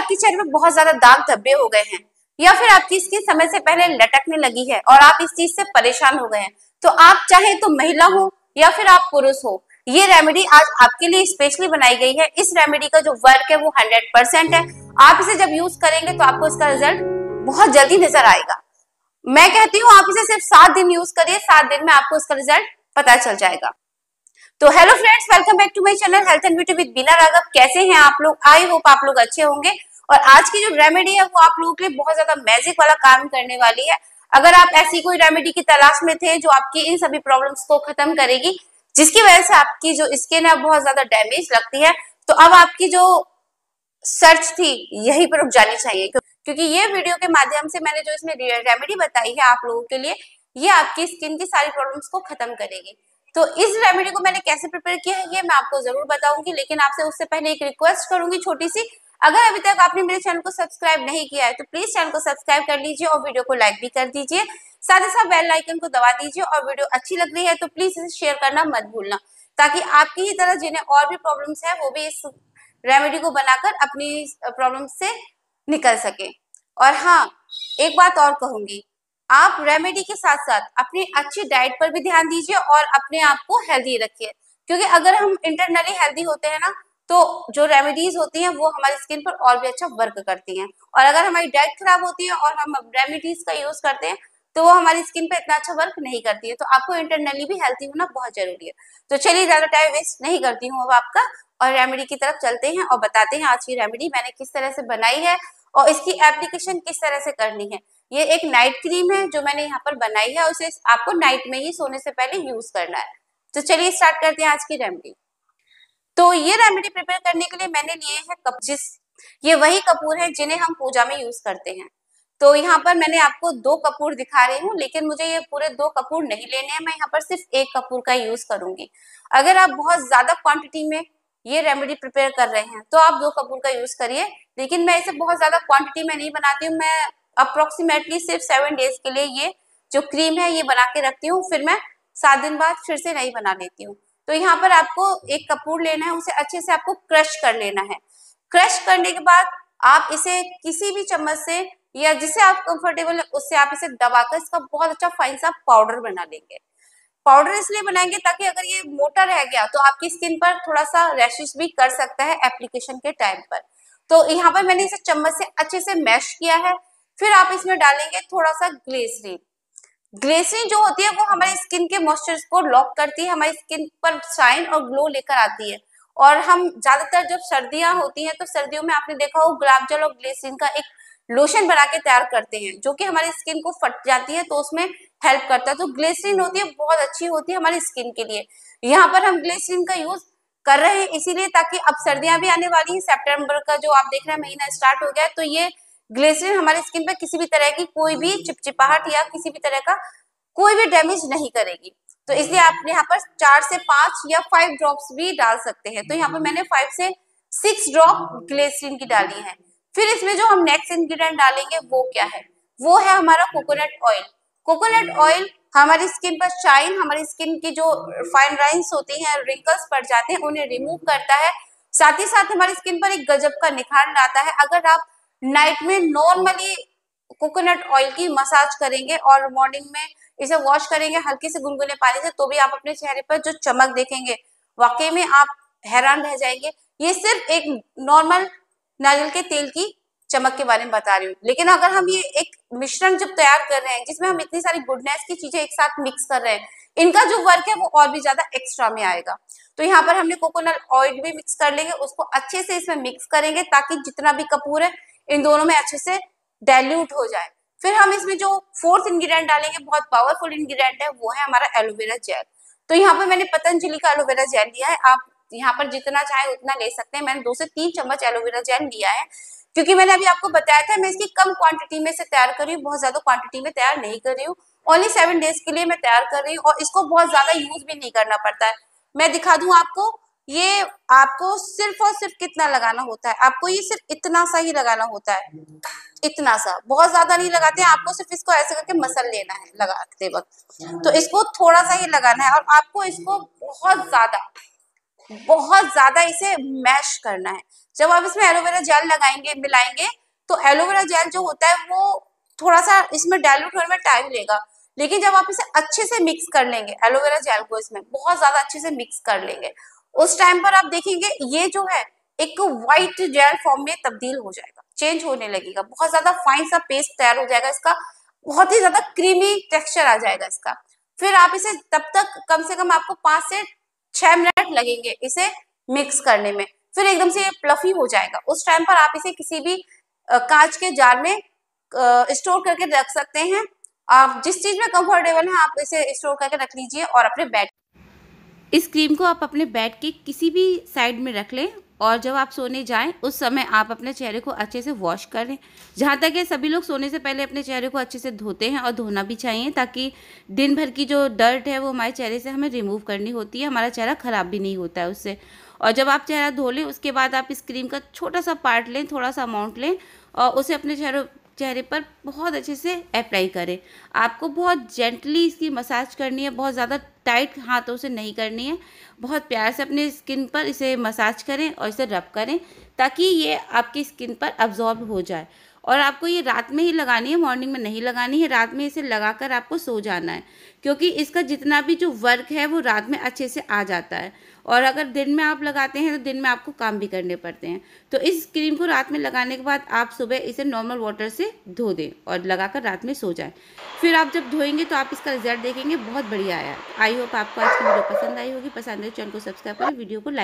आपके चेहरे पे बहुत ज्यादा दाग धब्बे हो गए हैं, या फिर आपकी स्किन समय से पहले लटकने लगी है और आप इस चीज से परेशान हो गए हैं, तो आप चाहे तो महिला हो या फिर आप पुरुष हो, ये रेमेडी आज आपके लिए स्पेशली बनाई गई है। इस रेमेडी का जो वर्क है वो 100% है। आप इसे जब यूज करेंगे तो आपको इसका रिजल्ट बहुत जल्दी नजर आएगा। मैं कहती हूँ आप इसे सिर्फ 7 दिन यूज करिए, 7 दिन में आपको इसका रिजल्ट पता चल जाएगा। तो hello friends, welcome back to my channel health and beauty with Beena Raghav. कैसे हैं आप लोग? आई होप आप लोग अच्छे होंगे। और आज की जो रेमेडी है वो आप लोगों के लिए बहुत ज्यादा मैजिक वाला काम करने वाली है। अगर आप ऐसी कोई रेमेडी की तलाश में थे जो आपकी इन सभी प्रॉब्लम्स को खत्म करेगी, जिसकी वजह से आपकी जो स्किन है बहुत ज्यादा डैमेज लगती है, तो अब आपकी जो सर्च थी यहीं पर रुक जानी चाहिए, क्योंकि ये वीडियो के माध्यम से मैंने जो इसमें रेमेडी बताई है आप लोगों के लिए, ये आपकी स्किन की सारी प्रॉब्लम्स को खत्म करेगी। तो इस रेमेडी को मैंने कैसे प्रिपेयर किया है ये मैं आपको जरूर बताऊंगी, लेकिन आपसे उससे पहले एक रिक्वेस्ट करूंगी छोटी सी। अगर अभी तक आपने मेरे चैनल को सब्सक्राइब नहीं किया है तो प्लीज चैनल को सब्सक्राइब कर लीजिए और वीडियो को लाइक भी कर दीजिए। साथ ही साथ बेल आइकन को दबा दीजिए, और वीडियो अच्छी लग रही है तो प्लीज इसे शेयर करना मत भूलना, ताकि आपकी ही तरह जिन्हें और भी प्रॉब्लम्स है वो भी इस रेमेडी को बनाकर अपनी प्रॉब्लम से निकल सके। और हाँ, एक बात और कहूंगी, आप रेमेडी के साथ साथ अपनी अच्छी डाइट पर भी ध्यान दीजिए और अपने आप को हेल्दी रखिए, क्योंकि अगर हम इंटरनली हेल्दी होते हैं ना, तो जो रेमेडीज होती हैं वो हमारी स्किन पर और भी अच्छा वर्क करती हैं। और अगर हमारी डाइट खराब होती है और हम रेमेडीज का यूज करते हैं तो वो हमारी स्किन पे इतना अच्छा वर्क नहीं करती है। तो आपको इंटरनली भी हेल्दी होना बहुत जरूरी है। तो चलिए ज्यादा टाइम वेस्ट नहीं करती हूँ अब आपका, और रेमेडी की तरफ चलते हैं और बताते हैं आज की रेमेडी मैंने किस तरह से बनाई है और इसकी एप्लीकेशन किस तरह से करनी है। ये एक नाइट क्रीम है जो मैंने यहाँ पर बनाई है, उसे आपको नाइट में ही सोने से पहले यूज करना है। तो चलिए स्टार्ट करते हैं आज की रेमेडी। तो ये रेमेडी प्रिपेयर करने के लिए मैंने लिए हैं कपूर। ये वही कपूर है जिन्हें हम पूजा में यूज करते हैं। तो यहाँ पर मैंने आपको 2 कपूर दिखा रही हूँ, लेकिन मुझे ये पूरे 2 कपूर नहीं लेने हैं, मैं यहाँ पर सिर्फ 1 कपूर का यूज करूंगी। अगर आप बहुत ज्यादा क्वांटिटी में ये रेमेडी प्रिपेयर कर रहे हैं तो आप 2 कपूर का यूज करिए, लेकिन मैं इसे बहुत ज्यादा क्वांटिटी में नहीं बनाती हूँ। मैं अप्रोक्सीमेटली सिर्फ 7 डेज के लिए ये जो क्रीम है ये बना के रखती हूँ, फिर मैं 7 दिन बाद फिर से नहीं बना लेती हूँ। तो यहाँ पर आपको 1 कपूर लेना है, उसे अच्छे से आपको क्रश कर लेना है। क्रश करने के बाद आप इसे किसी भी चम्मच से या जिससे आप कंफर्टेबल है उससे आप इसे दबाकर इसका बहुत अच्छा फाइन सा पाउडर बना लेंगे। पाउडर इसलिए बनाएंगे ताकि अगर ये मोटा रह गया तो आपकी स्किन पर थोड़ा सा रैशेस भी कर सकता है एप्लीकेशन के टाइम पर। तो यहाँ पर मैंने इसे चम्मच से अच्छे से मैश किया है। फिर आप इसमें डालेंगे थोड़ा सा ग्लिसरीन। ग्लिसरीन जो होती है वो हमारी स्किन के मॉइस्चर को लॉक करती है, हमारी स्किन पर शाइन और ग्लो लेकर आती है। और हम ज्यादातर जब सर्दियां होती हैं तो सर्दियों में आपने देखा हो गुलाब जल और ग्लिसरीन का एक लोशन बना के तैयार करते हैं, जो कि हमारी स्किन को फट जाती है तो उसमें हेल्प करता है। तो ग्लिसरीन होती है बहुत अच्छी होती है हमारी स्किन के लिए। यहाँ पर हम ग्लिसरीन का यूज कर रहे हैं इसीलिए ताकि अब सर्दियां भी आने वाली है, सितंबर का जो आप देख रहे हैं महीना स्टार्ट हो गया है, तो ये ग्लिसरीन हमारी स्किन पे किसी भी तरह की कोई भी चिपचिपाहट या किसी भी तरह का कोई भी डैमेज नहीं करेगी। तो इसलिए आप यहाँ पर 4 से 5 या 5 ड्रॉप्स भी डाल सकते हैं। तो यहाँ पर मैंने 5 से 6 ड्रॉप ग्लिसरीन की डाली है। फिर इसमें जो हम नेक्स्ट इंग्रेडिएंट डालेंगे वो क्या है, वो है हमारा कोकोनट ऑयल। कोकोनट ऑयल हमारी स्किन पर शाइन, हमारी स्किन की जो फाइन लाइंस होती हैं, रिंकल्स पड़ जाते हैं, उन्हें रिमूव करता है। साथ ही साथ हमारी स्किन पर एक गजब का निखार लाता है। अगर आप नाइट में नॉर्मली कोकोनट ऑयल की मसाज करेंगे और मॉर्निंग में इसे वॉश करेंगे हल्के से गुनगुने पानी से, तो भी आप अपने चेहरे पर जो चमक देखेंगे वाकई में आप हैरान रह जाएंगे। ये सिर्फ एक नॉर्मल नारियल के तेल की चमक के बारे में बता रही हूँ, लेकिन अगर हम ये एक मिश्रण जब तैयार कर रहे हैं जिसमें हम इतनी सारी गुडनेस की चीजें एक साथ मिक्स कर रहे हैं, इनका जो वर्क है वो और भी ज्यादा एक्स्ट्रा में आएगा। तो यहाँ पर हमने कोकोनट ऑयल भी मिक्स कर लेंगे, उसको अच्छे से इसमें मिक्स करेंगे ताकि जितना भी कपूर है इन दोनों में अच्छे से डाइल्यूट हो जाए। फिर हम इसमें जो 4th इंग्रेडिएंट डालेंगे, बहुत पावरफुल इंग्रेडिएंट है, वो है हमारा एलोवेरा जेल। तो यहाँ पर मैंने पतंजलि का एलोवेरा जेल लिया है, आप यहाँ पर जितना चाहे उतना ले सकते हैं। मैंने 2 से 3 चम्मच एलोवेरा जेल लिया है, क्योंकि मैंने अभी आपको बताया था मैं इसकी कम क्वांटिटी में से तैयार कर रही हूँ, बहुत ज्यादा क्वांटिटी में तैयार नहीं कर रही हूँ। ओनली 7 डेज के लिए मैं तैयार कर रही हूँ और इसको बहुत ज्यादा यूज भी नहीं करना पड़ता है। मैं दिखा दूं आपको, ये आपको सिर्फ और सिर्फ कितना लगाना होता है, आपको ये सिर्फ इतना सा ही लगाना होता है, इतना सा, बहुत ज्यादा नहीं लगाते हैं। आपको सिर्फ इसको ऐसे करके मसल लेना है लगाते वक्त, तो इसको थोड़ा सा ही लगाना है और आपको इसको बहुत ज्यादा बहुत ज्यादा इसे मैश करना है। जब आप इसमें एलोवेरा जेल लगाएंगे, मिलाएंगे, तो एलोवेरा जेल जो होता है वो थोड़ा सा इसमें डाइल्यूट होने में टाइम लेगा, लेकिन जब आप इसे अच्छे से मिक्स कर लेंगे, एलोवेरा जेल को इसमें बहुत ज्यादा अच्छे से मिक्स कर लेंगे, उस टाइम पर आप देखेंगे ये जो है एक व्हाइट जेल फॉर्म में तब्दील हो जाएगा, चेंज होने लगेगा, बहुत ज्यादा फाइन सा पेस्ट तैयार हो जाएगा इसका, बहुत ही ज्यादा क्रीमी टेक्सचर आ जाएगा इसका। फिर आप इसे तब तक कम से कम आपको 5 से 6 मिनट लगेंगे इसे मिक्स करने में, फिर एकदम से ये प्लफी हो जाएगा। उस टाइम पर आप इसे किसी भी कांच के जार में स्टोर करके रख सकते हैं। आप जिस चीज में कंफर्टेबल है आप इसे स्टोर करके रख लीजिए और अपने बेड, इस क्रीम को आप अपने बेड के किसी भी साइड में रख लें और जब आप सोने जाएं उस समय आप अपने चेहरे को अच्छे से वॉश कर लें। जहाँ तक है सभी लोग सोने से पहले अपने चेहरे को अच्छे से धोते हैं और धोना भी चाहिए, ताकि दिन भर की जो डर्ट है वो हमारे चेहरे से हमें रिमूव करनी होती है, हमारा चेहरा ख़राब भी नहीं होता है उससे। और जब आप चेहरा धो लें उसके बाद आप इस क्रीम का छोटा सा पार्ट लें, थोड़ा सा अमाउंट लें और उसे अपने चेहरे पर बहुत अच्छे से अप्लाई करें। आपको बहुत जेंटली इसकी मसाज करनी है, बहुत ज़्यादा टाइट हाथों से नहीं करनी है, बहुत प्यार से अपने स्किन पर इसे मसाज करें और इसे रब करें ताकि ये आपकी स्किन पर अब्जॉर्ब हो जाए। और आपको ये रात में ही लगानी है, मॉर्निंग में नहीं लगानी है, रात में इसे लगाकर आपको सो जाना है, क्योंकि इसका जितना भी जो वर्क है वो रात में अच्छे से आ जाता है। और अगर दिन में आप लगाते हैं तो दिन में आपको काम भी करने पड़ते हैं। तो इस क्रीम को रात में लगाने के बाद आप सुबह इसे नॉर्मल वाटर से धो दें और लगाकर रात में सो जाएं। फिर आप जब धोएंगे तो आप इसका रिजल्ट देखेंगे, बहुत बढ़िया आया। आई होप आपको आज की वीडियो पसंद आई होगी। पसंद है तो चैनल को सब्सक्राइब करें, वीडियो को लाइक